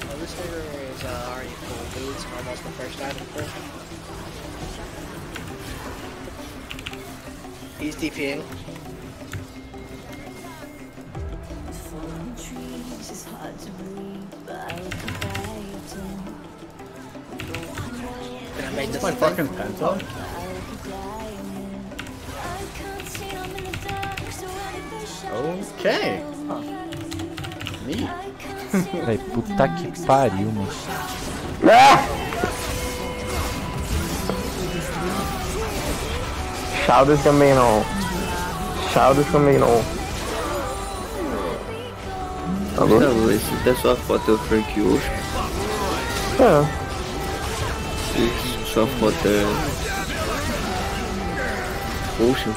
Well, this server is already full of boots and almost the first item full. He's DPing. Can I make this my fucking Penta? Okay. Huh. Neat. Véi, puta que pariu, mano. Shadows também não. Shadows também não. Alô? Esse da sua foto é o Frank Ocean. Esse sua foto é Ocean.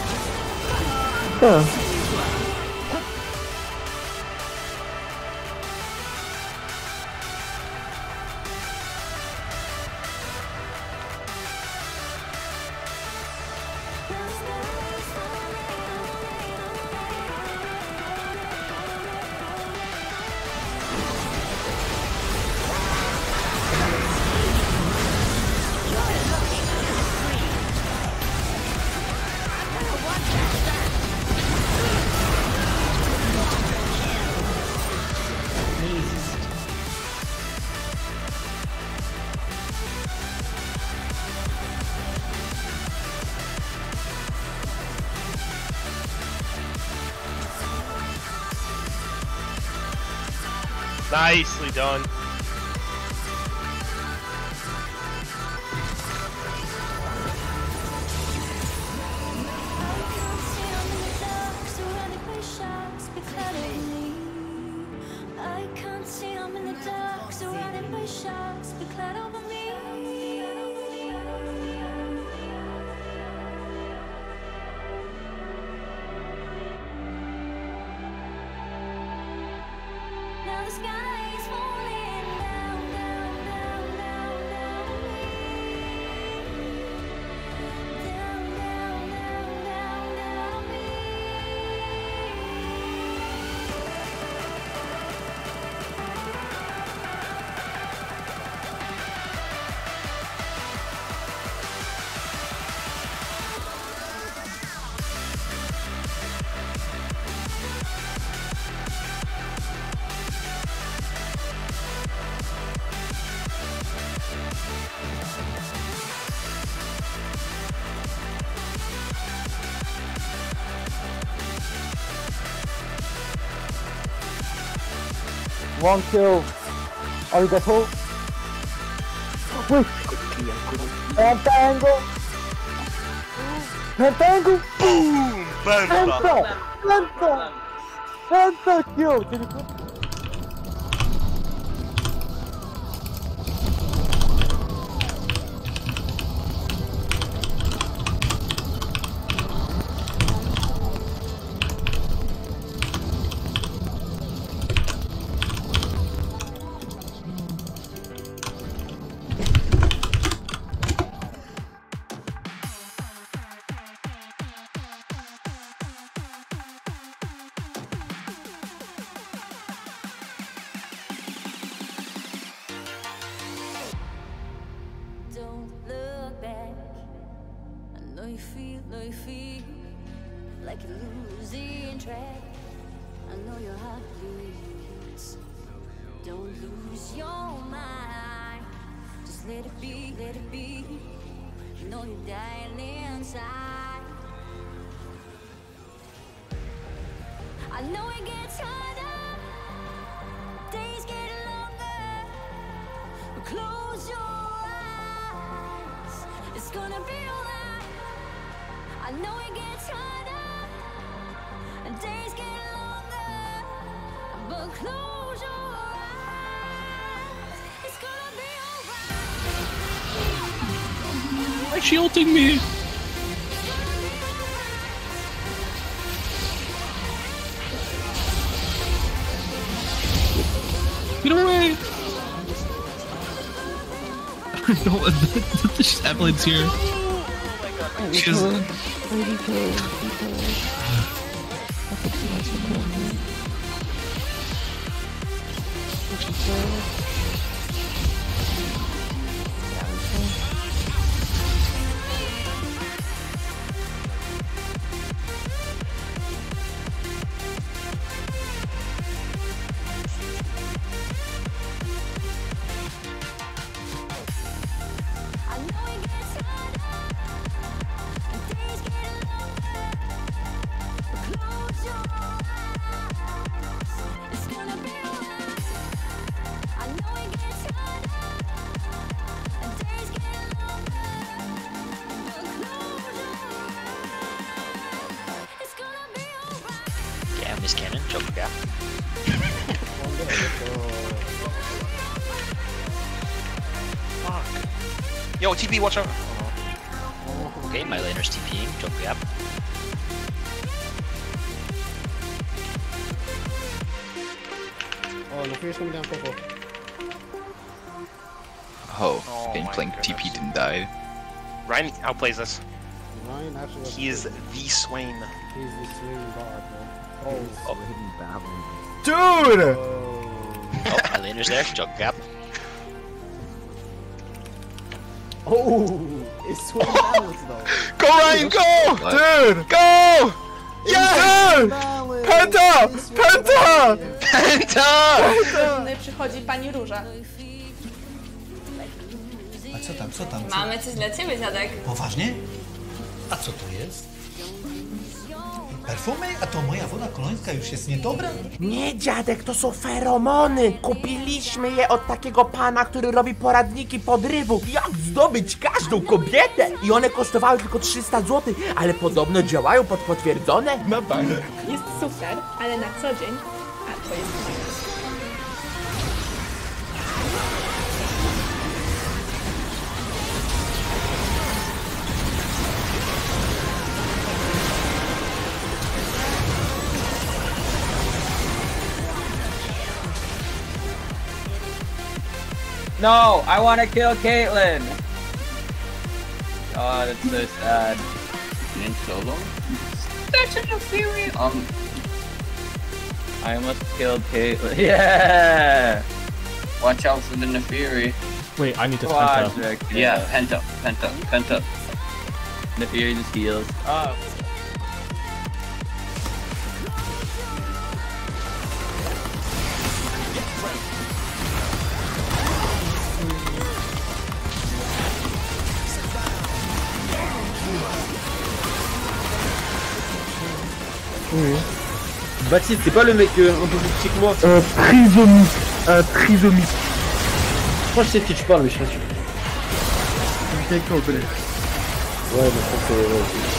Nicely done. One kill. Arigato. Wait. Pentangle. Pentangle. Boom! Penta! Penta kill. Did you Don't look back. I know you feel like you're losing track. I know your heart bleeds. Don't lose your mind. Just let it be, let it be. You know you're dying inside. I know it gets harder. Days get longer. But close your eyes. It's gonna be alright. I know it gets harder. And days get longer. But close your eyes. It's gonna be alright. Why is she ulting me? Get away! Don't let the Evelyn's here. She doesn't. Lady Yo, TP, watch out. Okay, my laner's TPing. Jump gap. Oh, the fear's coming down purple. Oh, my Gangplank goodness. TP'd and died. Ryan outplays this. Ryan actually. He is the Swain. He's the swing bar, bro. Dude! Oh, my laner's there. Jump gap. Oh, it's swing balance though. Go, Ryan, go! Dude! Go! Dude! Penta! Penta! Penta! Przychodzi pani Róża. A co tam, co tam? Co? Mamy coś dla ciebie, dziadek. Poważnie? A co to jest? Perfumy? A to moja woda kolońska już jest niedobra? Nie, dziadek, to są feromony. Kupiliśmy je od takiego pana, który robi poradniki podrywu. Jak zdobyć każdą kobietę? I one kosztowały tylko 300 zł, ale podobno działają potwierdzone. Na bank. Jest super, ale na co dzień. A to jest fajne. No, I want to kill Caitlyn. Oh, that's so sad. In solo? Such an infuriate. I almost killed Caitlyn. Yeah. Watch out for the Nefiri. Wait, I need to Quadra Penta. kill. Yeah, Penta, Penta, Penta. Nefiri just heals. Oh. Baptiste, c'est pas le mec un peu plus petit que moi. Un trisomie. Moi je sais de qui tu parles, mais je suis pas sûr. Quelqu'un au connaît. Ouais, mais je pense que. Ouais,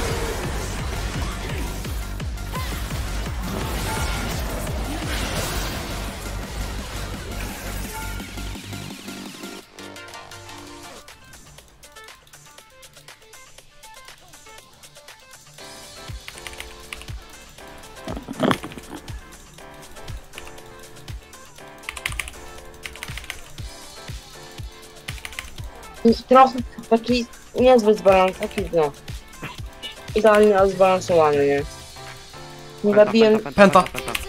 Trochę taki niezbyt zbalansowany, taki no. Idealnie zbalansowany, nie? Nie zabiłem... Penta!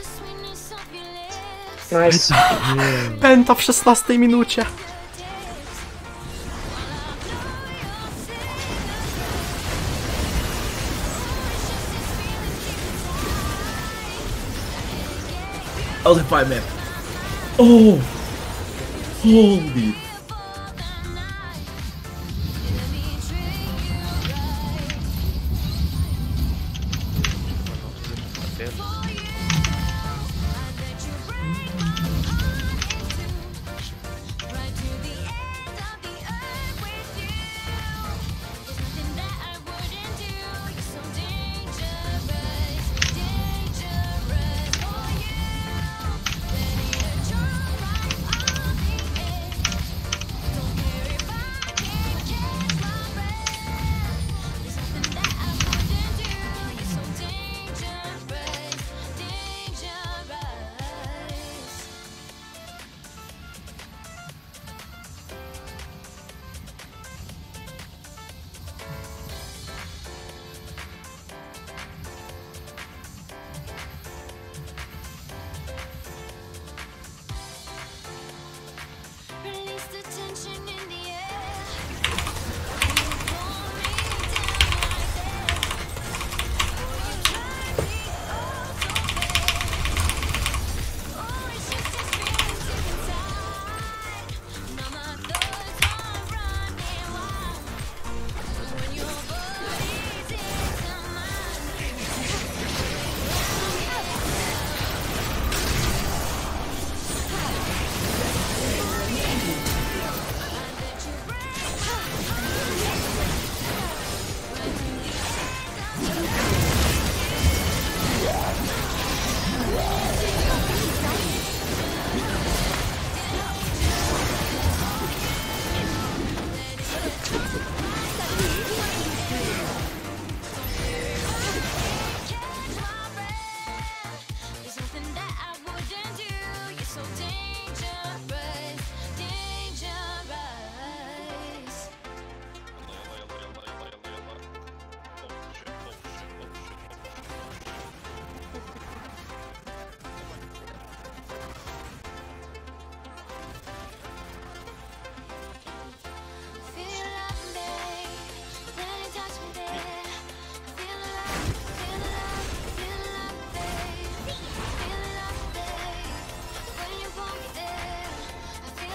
Nice. Penta w 16 minucie! Other five man. Oh! Holy!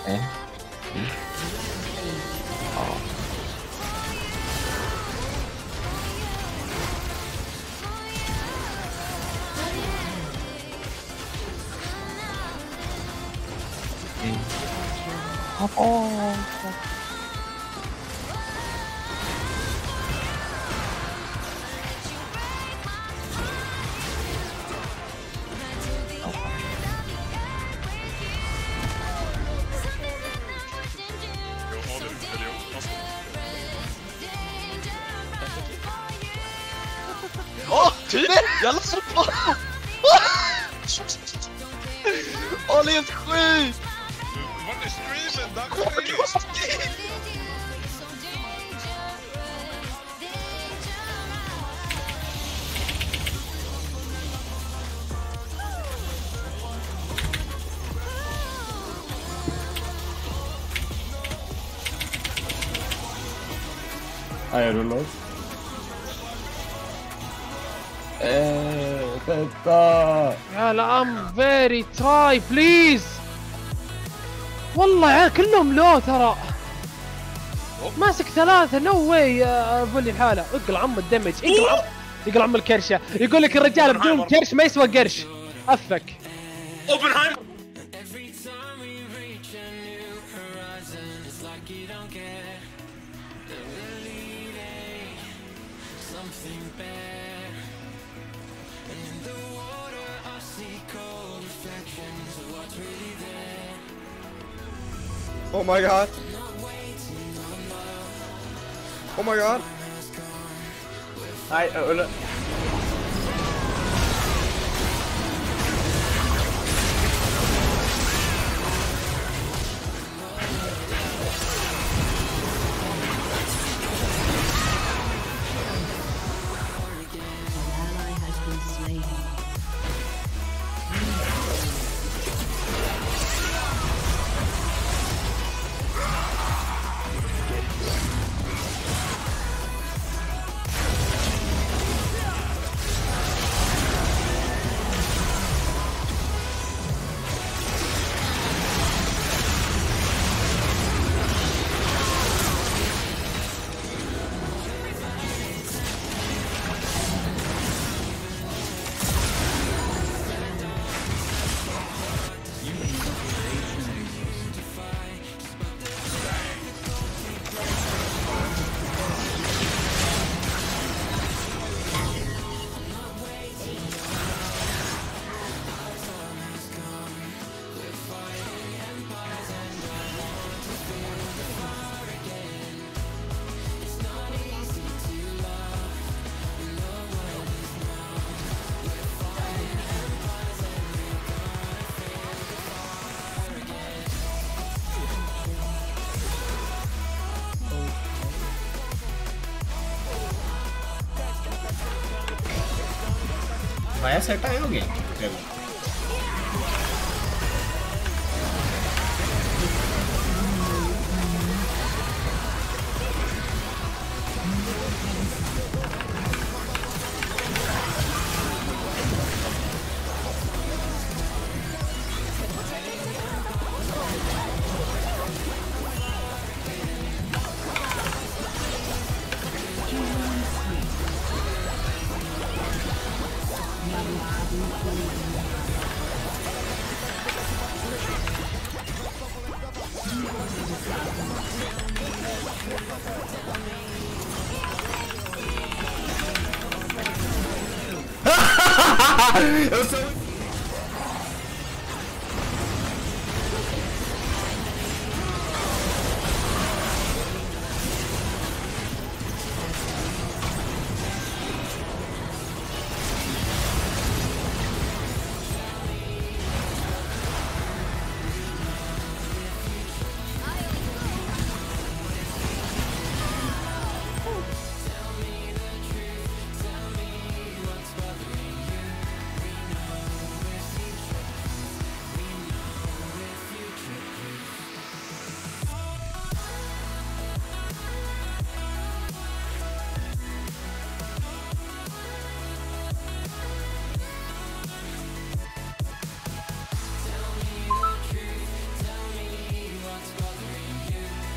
Okay. Oh. Tydligt! Jag lassar på! Olli är sjuk! Vart är streamen? Där kommer det! Jag rullar. Vänta! يلا I'm very try please. والله يا كلهم لو ترى. ماسك ثلاثة نو واي فولي الحالة. اقلع عم الدمج اقلع عم الكرشة. يقول لك الرجال بدون كرش ما يسوى قرش. افك. اوبنهايمر. Oh my god. Oh my god. Nej, Vai acertar em alguém. Eu sou...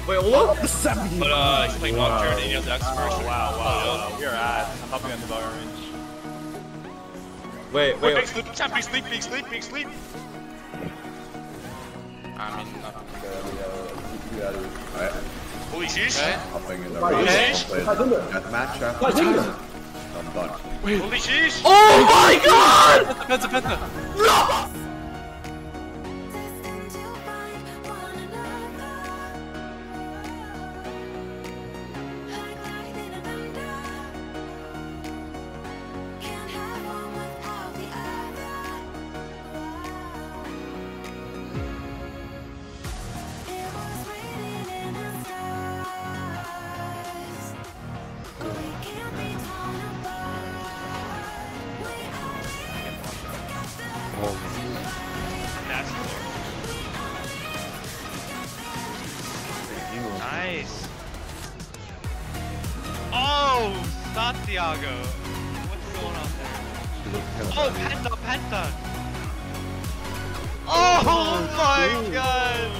Wait, what? But he's playing Nocturne and he has X first. Wow. You're ass. I'm helping on the bar range. Wait. Big sleep. I mean, holy sheesh. Holy sheesh. Deathmatch after I'm done. Holy sheesh. Oh my god! Penta. No! Nice. Oh, Santiago. What's going on there? Oh, Penta. Oh my god.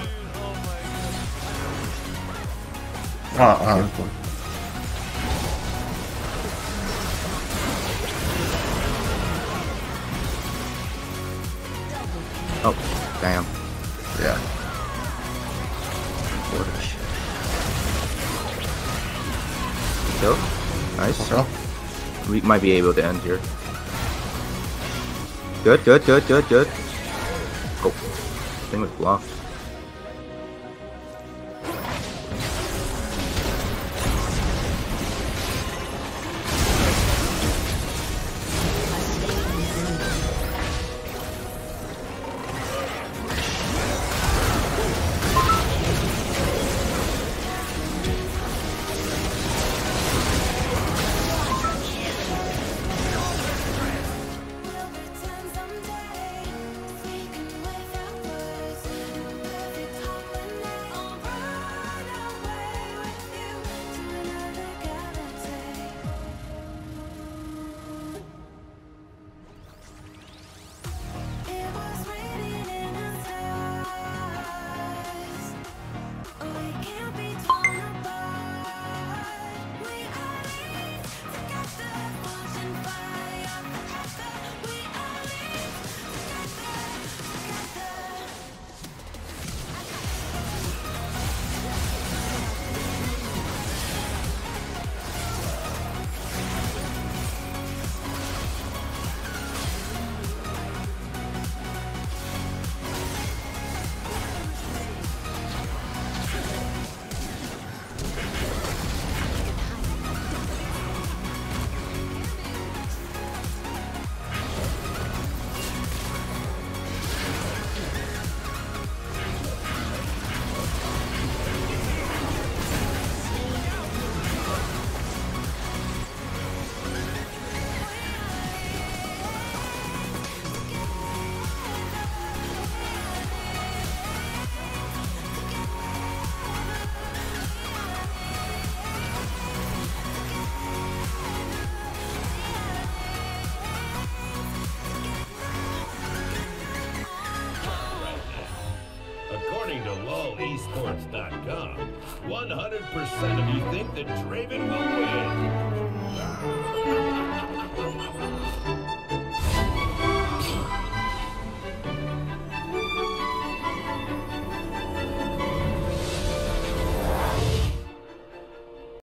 Oh, damn. Yeah. What a shit. Kill? Nice. We might be able to end here. Good. Go. Thing was blocked. According to LOLesports.com, 100% of you think that Draven will win.